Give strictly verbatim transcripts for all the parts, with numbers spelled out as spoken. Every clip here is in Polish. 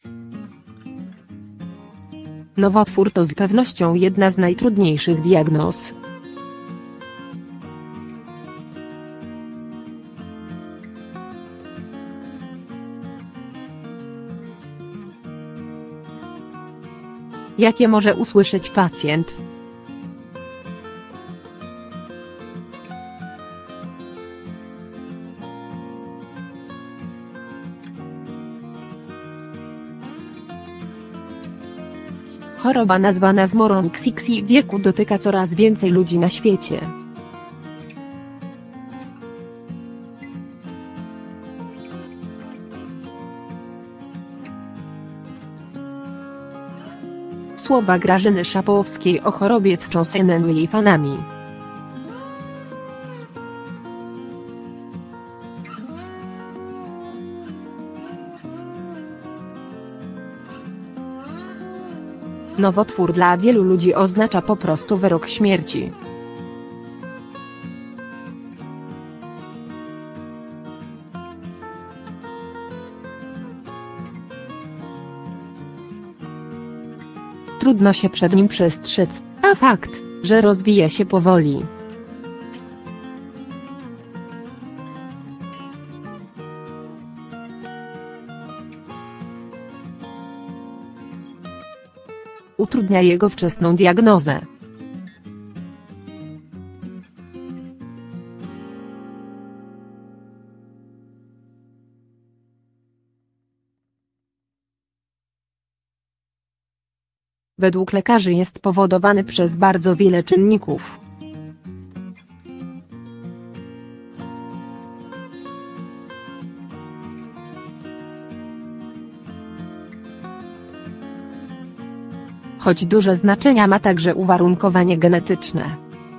Nowotwór to z pewnością jedna z najtrudniejszych diagnoz. Jakie może usłyszeć pacjent? Choroba nazwana zmorą X wieku dotyka coraz więcej ludzi na świecie. Słowa Grażyny Szapołowskiej o chorobie wstrząsnęły jej fanami. Nowotwór dla wielu ludzi oznacza po prostu wyrok śmierci. Trudno się przed nim przestrzec, a fakt, że rozwija się powoli. Utrudnia jego wczesną diagnozę. Według lekarzy jest powodowany przez bardzo wiele czynników. Choć duże znaczenia ma także uwarunkowanie genetyczne.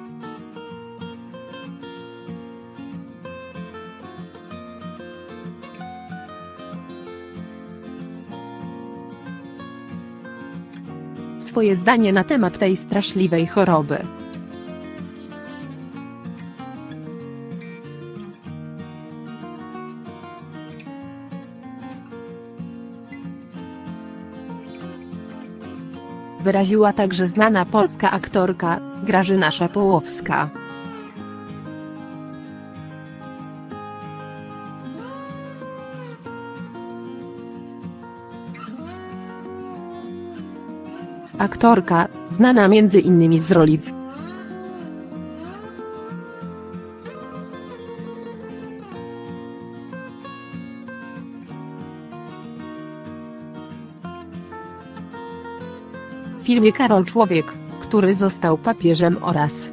Swoje zdanie na temat tej straszliwej choroby wyraziła także znana polska aktorka, Grażyna Szapołowska. Aktorka, znana między innymi z roli w filmie Karol Człowiek, który został papieżem oraz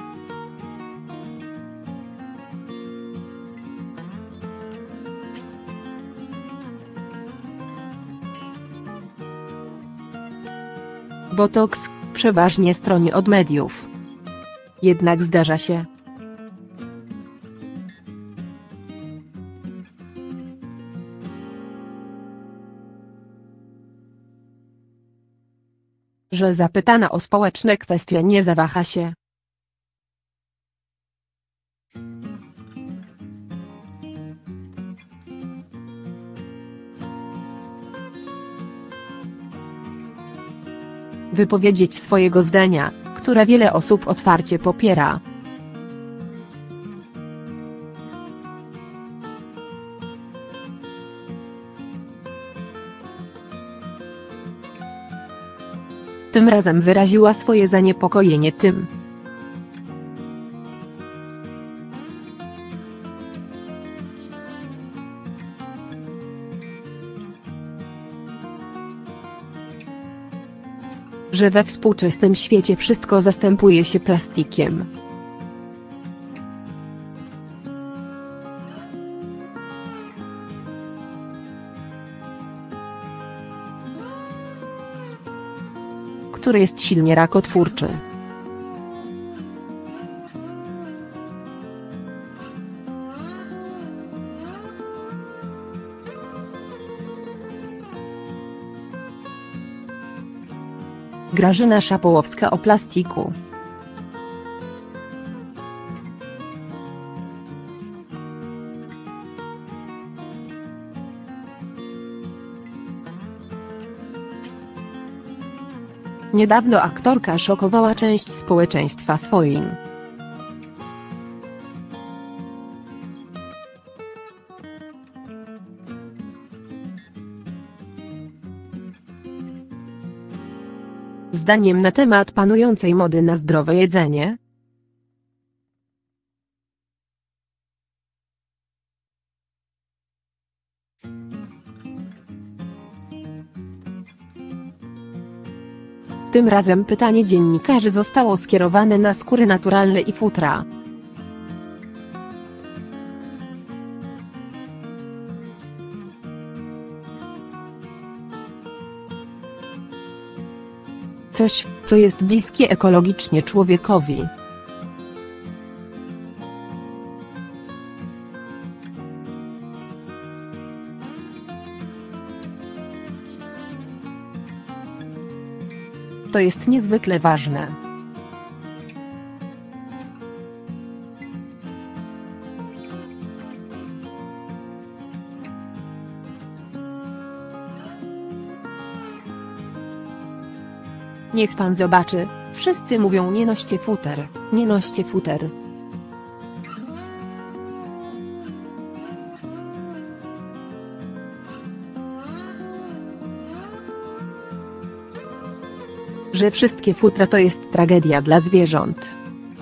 Botoks, przeważnie stroni od mediów. Jednak zdarza się, że zapytana o społeczne kwestie nie zawaha się wypowiedzieć swojego zdania, które wiele osób otwarcie popiera. Tym razem wyraziła swoje zaniepokojenie tym, że we współczesnym świecie wszystko zastępuje się plastikiem. Który jest silnie rakotwórczy. Grażyna Szapołowska o plastiku. Niedawno aktorka szokowała część społeczeństwa swoim zdaniem na temat panującej mody na zdrowe jedzenie. Tym razem pytanie dziennikarzy zostało skierowane na skóry naturalne i futra. Coś, co jest bliskie ekologicznie człowiekowi. To jest niezwykle ważne. Niech pan zobaczy, wszyscy mówią nie noście futer, nie noście futer. Że wszystkie futra to jest tragedia dla zwierząt.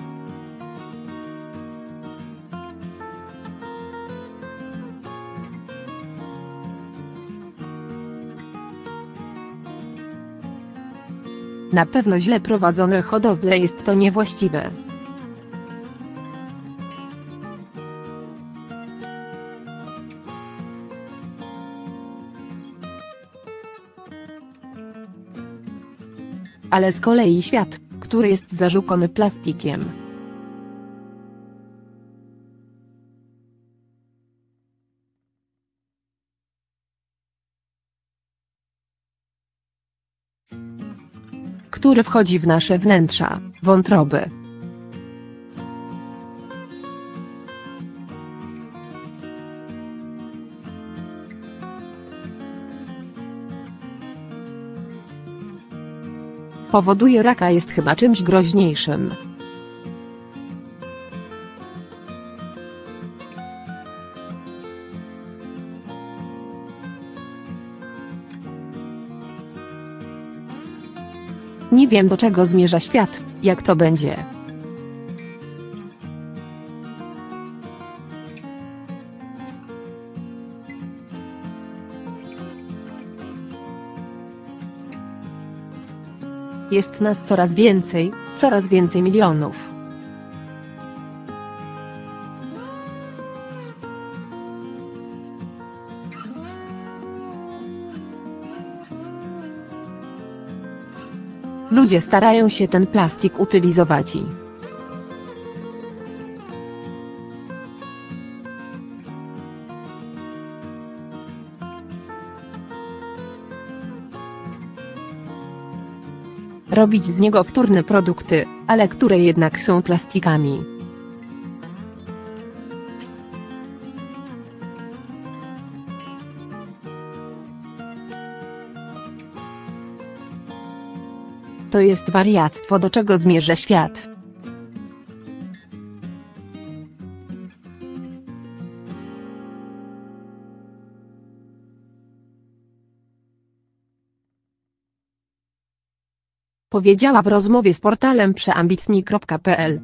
Na pewno źle prowadzone hodowle jest to niewłaściwe. Ale z kolei świat, który jest zażółkony plastikiem. Który wchodzi w nasze wnętrza, wątroby. Powoduje raka, jest chyba czymś groźniejszym. Nie wiem, do czego zmierza świat, jak to będzie. Jest nas coraz więcej, coraz więcej milionów. Ludzie starają się ten plastik utylizować i robić z niego wtórne produkty, ale które jednak są plastikami. To jest wariactwo, do czego zmierza świat. Powiedziała w rozmowie z portalem przeambitni kropka pe el.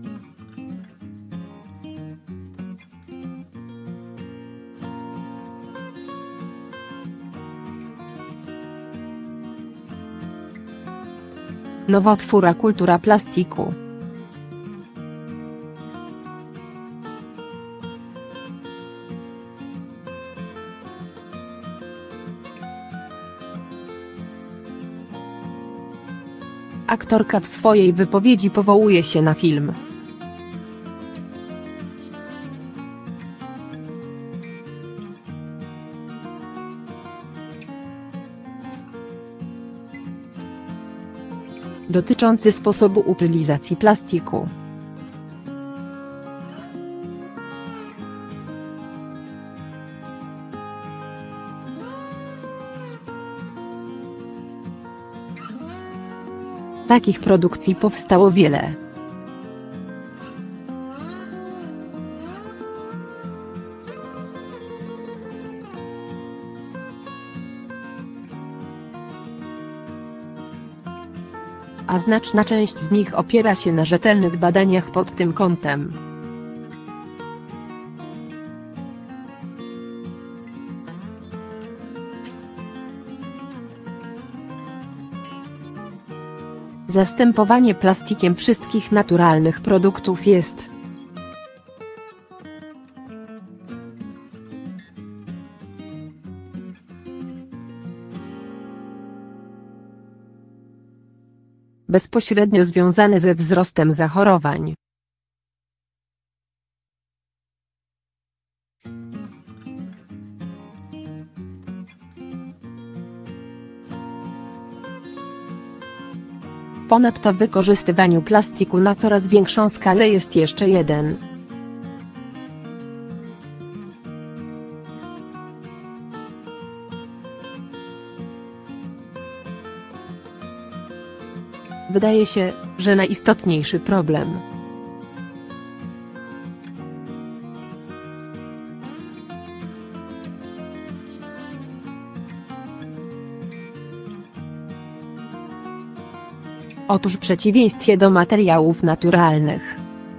Nowotwór, kultura plastiku. Aktorka w swojej wypowiedzi powołuje się na film. Dotyczący sposobu utylizacji plastiku. Takich produkcji powstało wiele. A znaczna część z nich opiera się na rzetelnych badaniach pod tym kątem. Zastępowanie plastikiem wszystkich naturalnych produktów jest bezpośrednio związane ze wzrostem zachorowań. Ponadto wykorzystywaniu plastiku na coraz większą skalę jest jeszcze jeden. Wydaje się, że najistotniejszy problem. Otóż w przeciwieństwie do materiałów naturalnych,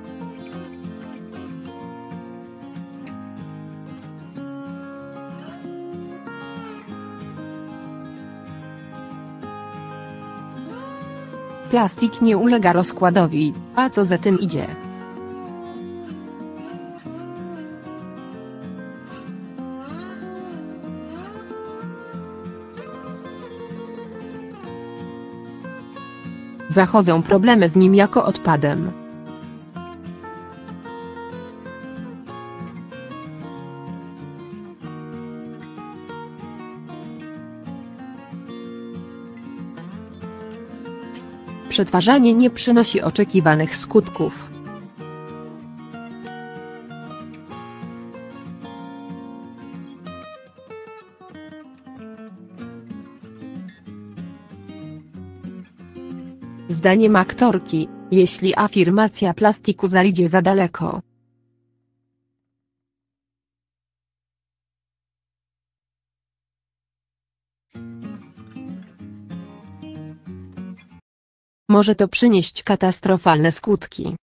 plastik nie ulega rozkładowi, a co za tym idzie, zachodzą problemy z nim jako odpadem. Przetwarzanie nie przynosi oczekiwanych skutków. Zdaniem aktorki, jeśli afirmacja plastiku zajdzie za daleko, może to przynieść katastrofalne skutki.